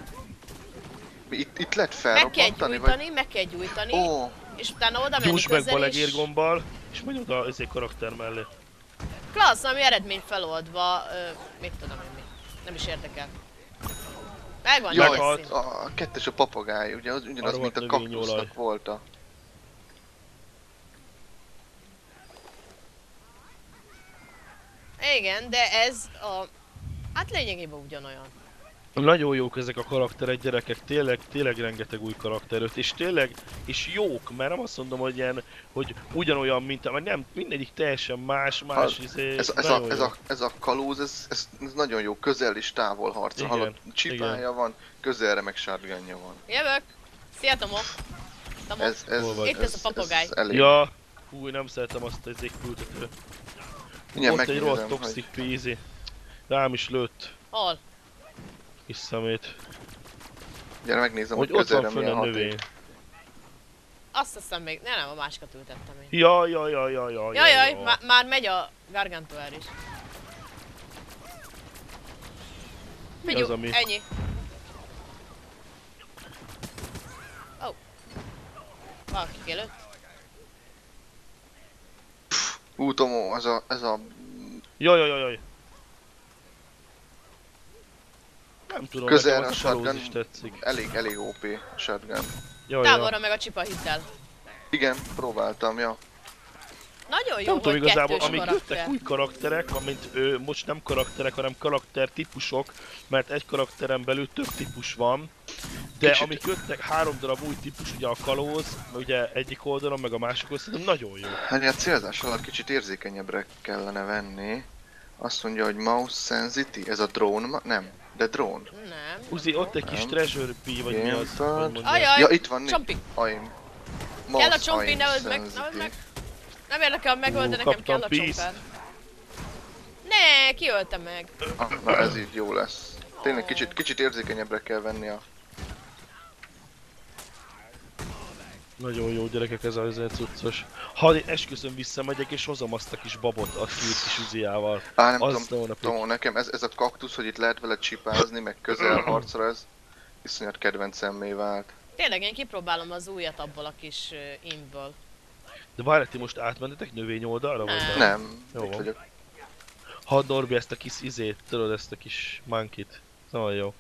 Itt lehet Meg kell felrobbantani, gyújtani, Ó, és utána oda menni Gyújts meg közel is. balegérgombbal, és menj oda az egy karakter mellé. Klassz, ami eredmény feloldva, mit tudom én mi. Nem is érdekel. Megvan, jaj, negyes halt. szín. a kettes a papagáj, ugye az ugyanaz, Arra mint a volt növényolaj. kaktusznak volt a... Igen, de ez a... Hát lényegében ugyanolyan. Nagyon jók ezek a karakterek, gyerekek, tényleg rengeteg új karakter jött, és tényleg, és jók, mert nem azt mondom, hogy ilyen, hogy ugyanolyan, mint, mert nem, mindegyik teljesen más, izé, nagyon jó. Ez a kalóz, ez nagyon jó, közel és távol harca. Igen, Hallod, csipája van, közelre meg shotgunja van. Jövök! Szia Tomo! Tomo, Hol vagy? itt ez a papagáj. elég. Ja, hú, nem szeretem azt az égküldető. Mindjárt Ott egy rohadt megnézem, toxic hogy... pízi. Rám is lőtt, Hol? kis szemét. Gyere megnézem, hogy Hogy ott közelre van fönn milyen a haték. növény. Azt hiszem még... Nem, a másikat ültettem én. Jaj. Jajjaj, már megy a Gargantuar is. Mi Figyú, az, ami... ennyi. Oh. Valaki kilőtt. Tomó, ez a... Jaj. Nem tudom, Közelre nekem a az a kalóz shotgun is tetszik. elég OP shotgun. Jaj. Távolra meg a csipa hiddel. Igen, próbáltam, ja. Nagyon jó, Nem tudom hogy igazából, kettős amíg karakter. jöttek új karakterek, amint most nem karakterek, hanem karaktertípusok, mert egy karakteren belül több típus van. De Kicsit. amíg jöttek 3 darab új típus, ugye a kalóz, ugye egyik oldalon, meg a másik oldalon, szerintem nagyon jó. Hát a célzás alatt kicsit érzékenyebbre kellene venni. Azt mondja, hogy mouse sensitivity, ez a drone, nem, de drone. Nem. Uzi, ott egy kis Nem. treasure bee, vagy mi az, Gamepad. hogy mondják. Ajaj, Ja, itt van, Csompi. aim. Kell a csompi, ne öld meg, ne öld meg. Nem érdekel megöld, de nekem kaptam kell a peace. csomper. Ne, kiölte meg. Na ez így jó lesz. Tényleg kicsit érzékenyebbre kell venni a... Nagyon jó gyerekek ez az cuccos. Ha én esküszöm visszamegyek és hozom azt a kis babot a két kis uziával. Á, nem Az tudom, nagyon Tomó, nekem ez a kaktusz, hogy itt lehet vele csipázni, meg közelharcra, ez iszonyat kedvencemmé vált. Tényleg én kipróbálom az újat abból a kis imből. De várj, ti most átmentetek növény oldalra? Vagy Nem. Nem, Jó itt van. vagyok. Hadd Norbi ezt a kis izét, tudod ezt a kis monkey-t. Nagyon jó.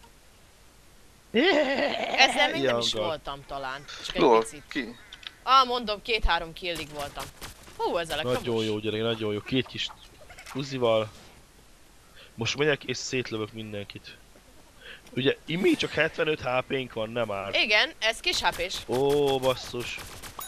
Ezzel még nem is Janggal. voltam talán. Csak egy Lol, picit. ki? Mondom, 2-3 killig voltam. Hú, ez elektromos. Nagyon jó gyerek, nagyon jó. Két kis uzival. Most megyek és szétlövök mindenkit. Ugye, mi csak 75 HP-nk van, nem áll. Igen, ez kis hp-s. Ó, basszus.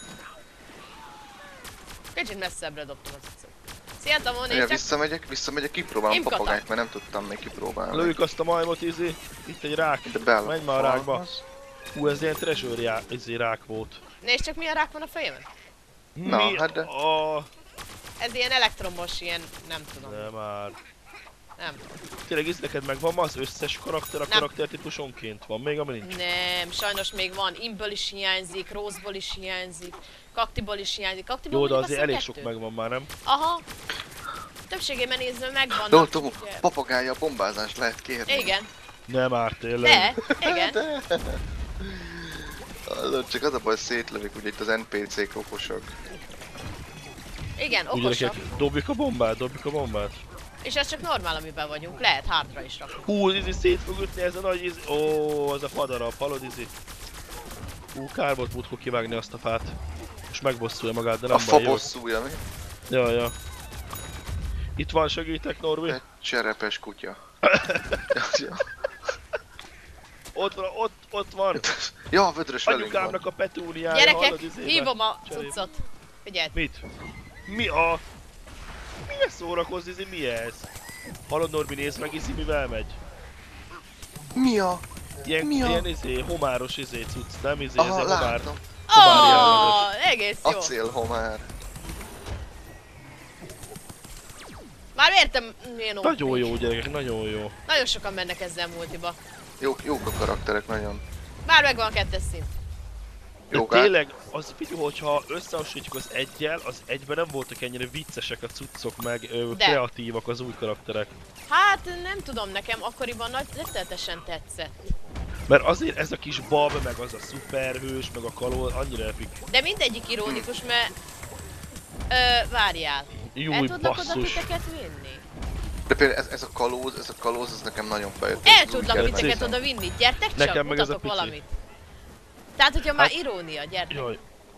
Kicsit messzebbre dobtam az utcát. Szia Tamon, Ja, visszamegyek, kipróbálom Imkata. papagájt, mert nem tudtam még kipróbálni. Lőjük azt a majmot, izé. Itt egy rák. De Bella, Menj már a rákba. falhoz. Hú, ez ilyen treasure rák volt. Nézd csak milyen rák van a fejemen. Na, Mi hát de- a... Ez ilyen elektromos, ilyen, nem tudom. Nem már. Nem. Tényleg ez neked megvan ma az összes karakter a Nem. karaktertípusonként? Van még, ami nincs? Nem, sajnos még van. Imből is hiányzik, Rose-ból is hiányzik, Kaktiból is hiányzik. Kaktiból Jó, de mondjuk azért azt elég hiszem sok 2. megvan már, nem? Aha. Többségében nézve megvannak. Jó, Tomó, ugye. papagája bombázást lehet kérni. Igen, Nem már tényleg. de, igen. Csak az a baj, szétlövik ugye itt az NPC-k okosok. Igen, Úgy okosabb. gyerekek, dobjuk a bombát, dobjuk a bombát. És ez csak normál, amiben vagyunk. Lehet hardra is rakni. Hú, izi szét fog ütni ez a nagy izi. Ó, az a fadarab, hallod izi? Hú, kár volt múltkor kivágni azt a fát. Most megbosszulja magát, de nem A baj, fa jó. bosszúja, mi? Ja, ja. Itt van, segítek, Norbi. Egy cserepes kutya. Ja, Ott van, ott van. ja, a vödrös velünk Anyukámnak van. a petúniája, Gyerekek, hallod izébe? hívom a Cserébe. cuccot. Figyelj, Mit? Mi a... Mire szórakozni, izi, mi ez? Hallod Norbi, nézd meg, izi, mivel megy? Mi a? Ilyen, Mi a? ilyen izé, homáros izé cucc, nem izé, Aha, ez a homár. látom. egész jó. Acélhomár. Már értem milyen OP. Nagyon jó gyerekek, nagyon jó. Nagyon sokan mennek ezzel multiba. Jók a karakterek nagyon. Már megvan a 2-es szint. De Jók át. tényleg, az figyelj, hogyha összehasonlítjuk az egyel, az egyben nem voltak ennyire viccesek a cuccok, meg De. kreatívak az új karakterek. Hát nem tudom, nekem akkoriban rettenetesen tetszett. Mert azért ez a kis bab, meg az a szuperhős, meg a kalóz, annyira epik. De mindegyik ironikus, mert... várjál. El Júj, tudnak oda basszus. titeket vinni? De például ez a kalóz, ez nekem nagyon bejött. El Ez új tudlak kedvenc. titeket oda vinni, gyertek csak, Nekem meg ez a mutatok pici. valamit. Tehát, hogyha már Hát- irónia, gyertek. Jaj.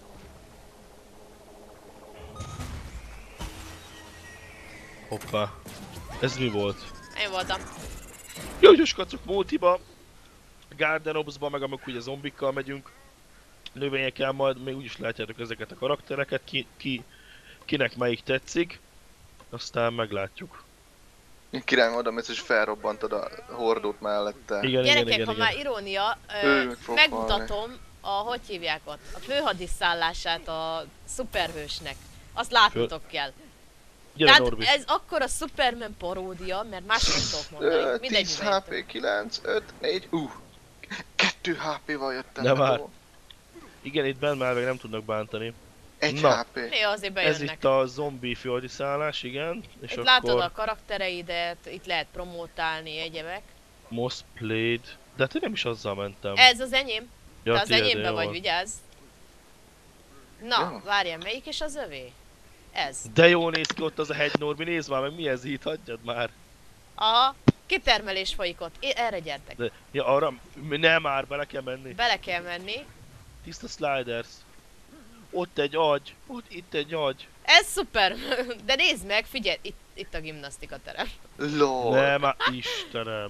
Hoppá. Ez mi volt? Én voltam. Jó, kacok multiba, Garden Ops-ba, meg amikor ugye zombikkal megyünk, növényekkel majd még úgyis látjátok ezeket a karaktereket, kinek melyik tetszik, aztán meglátjuk. Király oda mész és felrobbantod a hordót mellette. Igen, Gyerekek, igen, ha igen, már igen. irónia, Ő meg fog megmutatom a, hogy hívják ott, a főhadiszállását a szuperhősnek. Azt látnotok kell. Gyere Tehát Norbi. ez akkor a Superman paródia, mert másképp tudok mondani. Mindegy, 10 mindegy. HP, 9, 5, 4, 2 HP-val jöttem. De be, már. Tomó. Igen, itt benn már meg nem tudnak bántani. 1 Na. HP. Néha azért Ez bejönnek. itt a zombi főhadiszállás, igen. És Itt akkor látod a karaktereidet, itt lehet promótálni egyebek. Most played. De hát én nem is azzal mentem. Ez az enyém. Ja, Te az tiéd, enyémbe jó vagy, van. vigyázz. Na, Ja. várjál, melyik is az övé? Ez. De jól néz ki ott az a hegy, Norbi, nézd már meg, mi ez itt, hagyjad már. Aha, kitermelés folyik ott. Erre gyertek. De, ja, arra, nem már, bele kell menni. Bele kell menni. Tiszta sliders. Ott egy agy, itt egy agy. Ez szuper. De nézd meg, figyelj, itt a gimnasztika terem. LOL. Nem, már Istenem.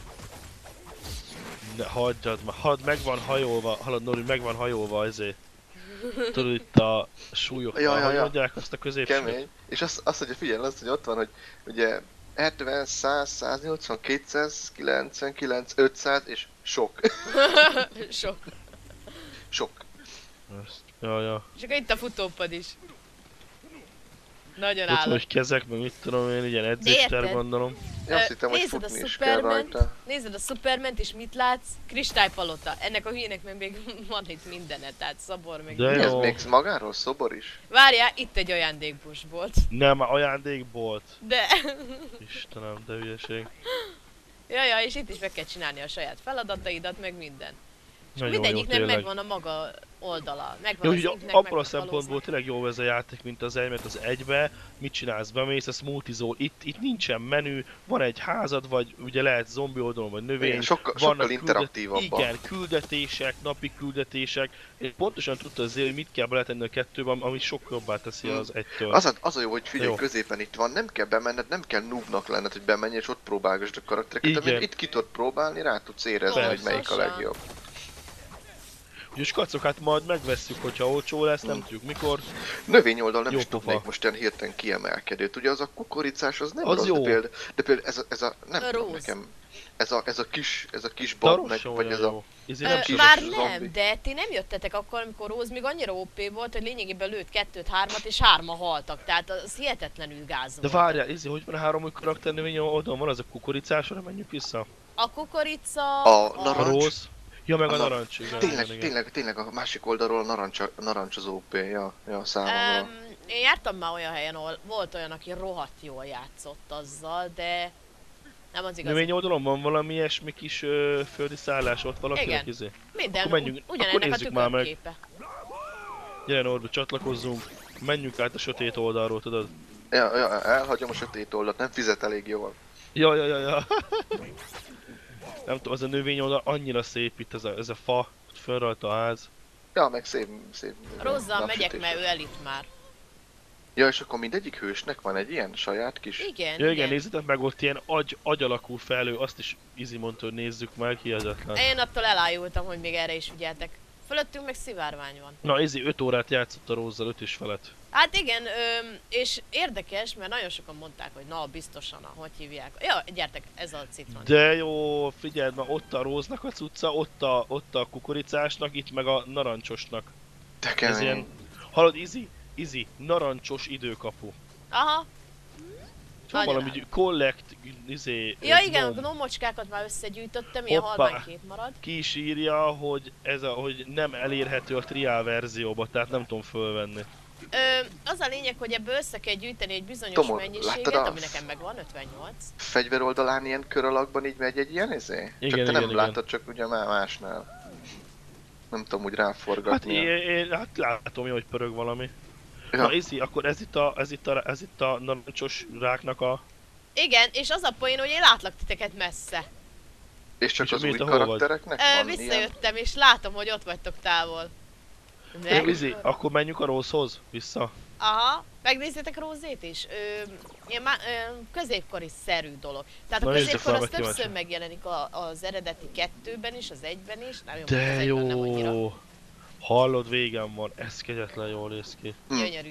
Ne, hagyjad már, meg van hajolva, hallod Nori, meg van hajolva ezért. Tudod itt a súlyokkal, Ja, ja, hogy ja. mondják azt a középsőt? Kemény. És azt hogy figyelj, azt, hogy ott van, hogy ugye 70, 100, 180, 200, 99, 500 és sok. Sok. Sok. Ezt- Ja, ja. És akkor itt a futópad is. Nagyon Ott van, állat. hogy kezek, meg mit tudom én, ilyen edzéster érted? gondolom. Azt hittem, hogy Nézed a futni is kell Superman-t, rajta. nézed a Superman-t és mit látsz? Kristálypalota. Ennek a hülyének meg még van itt mindene, tehát szobor meg. De Mi ez jó. még magáról szobor is? Várjál, itt egy ajándékbolt. Nem, ajándékbolt. De... Istenem, de hülyeség. Jaja, és itt is meg kell csinálni a saját feladataidat, meg minden. És Nagyon jó, mindegyiknek tényleg. megvan a maga oldala. Megvan Jó, az hogy impnek, abból megvan a szempontból valószínűleg. tényleg jó ez a játék, mint az egy, mert az egybe mit csinálsz, bemész, ezt multizol, itt nincsen menü, van egy házad, vagy ugye lehet zombi oldalon, vagy növény, Igen, sokkal vannak interaktívabb. igen, küldetések, napi küldetések, és pontosan tudta azért, hogy mit kell beletenni a kettőben, ami sokkal jobbá teszi az egytől. Az a jó, hogy figyelj, Jó. középen itt van, nem kell bemenned, nem kell noobnak lenned, hogy bemenj és ott próbálgasd a karaktereket, Igen. amit itt ki tudod próbálni, rá tudsz érezni, hogy melyik a Pontosan. legjobb. És kacok, hát majd megvesszük, hogyha olcsó lesz, nem tudjuk mikor. Növényoldal nem Jó is pofa. tudnék most ilyen hirtelen kiemelkedőt. Ugye az a kukoricás az nem Az rossz, jó. de például ez a nem A tudom róz. nekem, ez a kis bab, meg, vagy ez a... jó. Ezért nem kis Már zombi. nem, de ti nem jöttetek akkor, amikor Róz még annyira OP volt, hogy lényegében lőtt 2-3-at és 3-a haltak, tehát az hihetetlenül gáz De volt. várjál, hogy van a három új karakternövény oldalon, van az a kukoricásra, menjünk vissza. A kukorica, A A narancs. róz. Ja, meg a A na- narancs, igen, igen, igen. Tényleg a másik oldalról a narancs az OP, ja számomra. Én jártam már olyan helyen, ahol volt olyan, aki rohadt jól játszott azzal, de nem az igaz. Növény oldalon van valami ilyesmi kis földi szállás ott valakinek Igen. izé? Minden, Akkor menjünk- ugyanennek akkor a nézzük már meg. tükörképe. Gyere Norbi, csatlakozzunk. Menjünk át a sötét oldalról, tudod? Ja, elhagyom a sötét oldalt, nem fizet elég jól. Ja. Nem tudom, az a növény oldal annyira szép itt, ez a fa, fönn rajta a ház. Ja, meg szép. Rozzal megyek, napsütés. mert ő elit már. Ja, és akkor mindegyik hősnek van egy ilyen saját kis... Igen, Ja igen, nézzétek meg, ott ilyen agy alakú felő, azt is Izzy mondta, hogy nézzük meg, hihetetlen. Én attól elájultam, hogy még erre is figyeltek. Fölöttünk meg szivárvány van. Na Izzy 5 órát játszott a Rózzal, 5 és felett. Hát igen, és érdekes, mert nagyon sokan mondták, hogy na biztosan, hogy hívják. Ja, gyertek, ez a citron. De jó, figyeld már, ott a Róznak a cucca, ott a kukoricásnak, itt meg a narancsosnak. De Ez kemény. ilyen, hallod Izzy, narancsos időkapu. Aha. Van Nagyon valami collect, Ja igen, a gnome. gnomocskákat már összegyűjtöttem, ilyen Hoppá. halvány két marad. Ki is írja, hogy hogy nem elérhető a trial verzióba, tehát nem tudom fölvenni. Az a lényeg, hogy ebből össze kell gyűjteni egy bizonyos Tomor, mennyiséget, láttad ami nekem megvan, 58. Fegyver oldalán ilyen kör alakban így megy egy ilyen izé? Csak Igen, te nem igen. láttad, csak ugye már másnál. Nem tudom úgy Hát ráforgatni. én látom, hogy pörög valami. Ja. Na Izzy, akkor ez itt a narancsos ráknak a... Igen, és az a poén, hogy én látlak titeket messze. És csak És az új miért, hol vagy? karaktereknek van ilyen? Visszajöttem, és látom, hogy ott vagytok távol. Jó, Izzy, akkor menjünk a Rózhoz, vissza. Aha, megnézzétek Rózét is. Ilyen középkori szerű dolog. Tehát Na, a nézzük középkor fel, az meg kíváncsi. többször megjelenik az eredeti 2-ben is, az 1-ben is. Nem, De az 1-ben nem annyira. jó! Hallod, végem van, ez kegyetlen jól néz ki. Gyönyörű.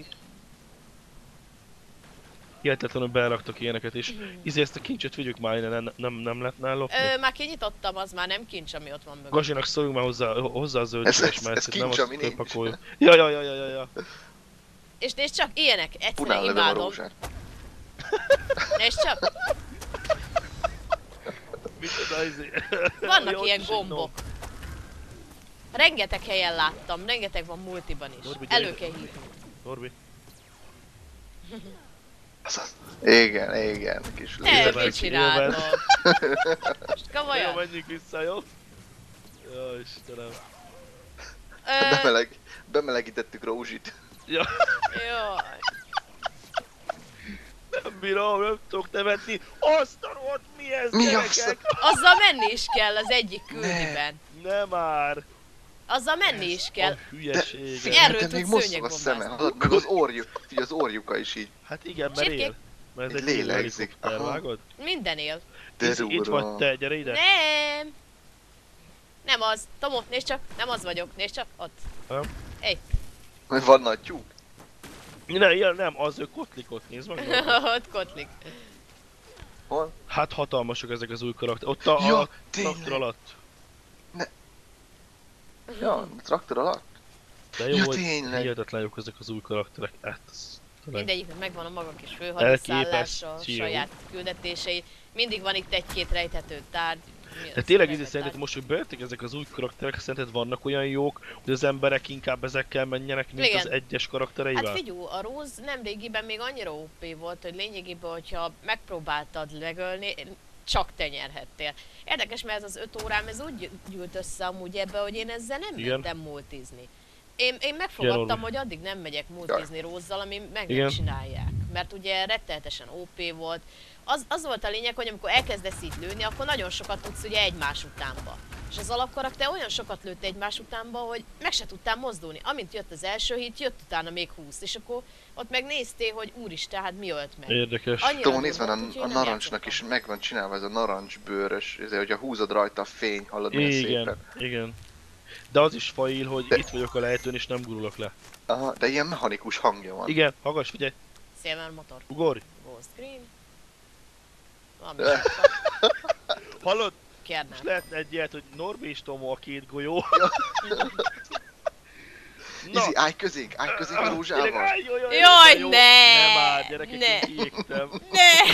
Hihetetlenül beraktak ilyeneket is. Izzy, ezt a kincset vigyük már innen, nem lehetne ellopni? Már kinyitottam, az már nem kincs, ami ott van mögött. Gazinak szóljunk már hozzá a zöldséges, mert ez ezt nem kincs, azt ami nincs. pakoljuk. Ja. És nézd csak, ilyenek, egyszerűen Punál lövöm a imádom. rózsát. Nézd csak, Micsoda Izzy? vannak Jó, ilyen is gombok. Rengeteg helyen láttam, rengeteg van multiban is. Norbi, gyere Elő ide. kell hívni. Norbi. Igen, kis Te, lézek. meg, mit csinálod? Most Jó, komolyan? menjünk vissza, jó? Ja, Istenem. Bemelegítettük Rózsit. Ja, Jó. nem bírom, nem tudok nevetni. Azt a rohadt, mi ez, Mi gyerekek? Azzal menni is kell az egyik küldiben. Nem már. Azzal menni is kell. A hülyeség. Erről De tudsz még mozdul a szőnyegbombázni. szeme, hallod? Meg az orjuka is így. Hát igen, mert Csirkék. él. Mert ez Egy egy lélegzik. helikopter, Aha. vágod? Minden él. De Izzy, itt vagy te, gyere ide. Nem. Nem az. Tomó, nézd csak. Nem az vagyok. Nézd csak. Ott. Nem? Van nagy tyúk? Nem, az ő kotlik ott, nézd meg. Norbi. Ott kotlik. Hol? Hát hatalmasak ezek az új karakterek. Ott a Ja, traktor tényleg. alatt. Ja, a traktor alatt? De jó, Ja, hogy tényleg. hihetetlen jók ezek az új karakterek. Hát, ez tényleg. Mindegyiknek megvan a maga kis főhadiszállása, Elképesztő. saját küldetései. Mindig van itt egy-két rejthető tárgy. De tényleg így szerinted most, hogy bejöttek ezek az új karakterek, szerinted vannak olyan jók, hogy az emberek inkább ezekkel menjenek, mint Igen. az egyes karaktereivel? Hát figyelj, a Rose nemrégiben még annyira OP volt, hogy lényegében, hogyha megpróbáltad legölni, csak te nyerhettél. Érdekes, mert ez az 5 órám, ez úgy gyűlt össze amúgy ebbe, hogy én ezzel nem Igen. mentem multizni. Én megfogadtam, hogy addig nem megyek multizni Rose-zal, ami meg nem csinálják. Mert ugye rettenetesen OP volt. Az volt a lényeg, hogy amikor elkezdesz így lőni, akkor nagyon sokat tudsz ugye egymás utánba. És az alapkarakter olyan sokat lőtt egymás utánba, hogy meg se tudtál mozdulni. Amint jött az első hit, jött utána még 20. És akkor ott megnéztél, hogy úristen, hát mi ölt meg. Érdekes. Tudom, nézd van a narancsnak is meg van csinálva ez a narancsbőrös, ezért, hogyha húzod rajta a fény, hallod milyen szépen. Igen. De az is fail, hogy itt vagyok a lejtőn és nem gurulok le. Aha, de ilyen mechanikus hangja van. Igen, hallgass, figyelj, Szélmer motor. ugorj! Ghost Green. Valami Hallod? kérnem. Most lehetne egy ilyet, hogy Norbi és Tomo a két golyó. Izi, állj közénk a rózsával! Jaj, jó. ne! Nem áll, gyerekek, Ne! én kiégtem. Ne!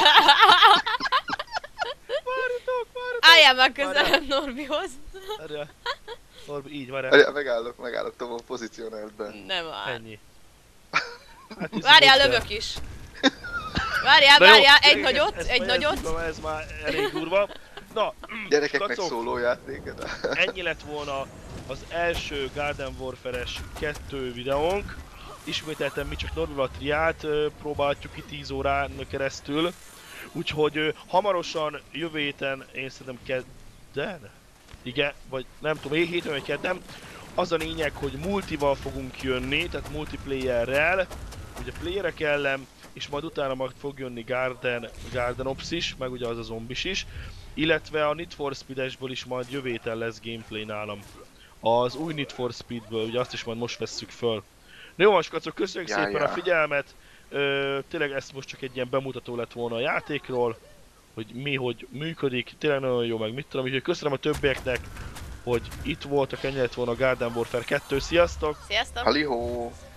Várjatok! Álljál már közelebb Norbihoz. Várjál. Norbi, így, várjál. Várjál, megállok, Tomó, pozícionáld be. Nem áll. Ennyi. Hát, Várjál, hiszem, lövök is. Várjál, Na jó, egy gyerekek, nagyot, ezt egy fejezzük nagyot. be, mert ez már elég durva. Na, Gyerekeknek kacok, szóló játék. ennyi lett volna az első Garden Warfare-es 2 videónk. Ismételten mi csak Norbival triát próbáljuk ki 10 órán keresztül. Úgyhogy hamarosan jövő héten, én szerintem kedden? Igen, vagy nem tudom, héten vagy kedden. Az a lényeg, hogy multival fogunk jönni, tehát multiplayerrel, ugye playerek ellen, és majd utána majd fog jönni Garden Ops is, meg ugye az a zombis is. Illetve a Need for Speed-esből is majd jövő héten lesz gameplay nálam. Az új Need for Speedből, ugye azt is majd most vesszük föl. Na jó, maskacok, köszönjük szépen a figyelmet! Tényleg ez most csak egy ilyen bemutató lett volna a játékról, hogy mi hogy működik, tényleg nagyon jó, meg mit tudom, úgyhogy köszönöm a többieknek, hogy itt voltak, ennyi lett volna a Garden Warfare 2, sziasztok! Sziasztok! Halihó!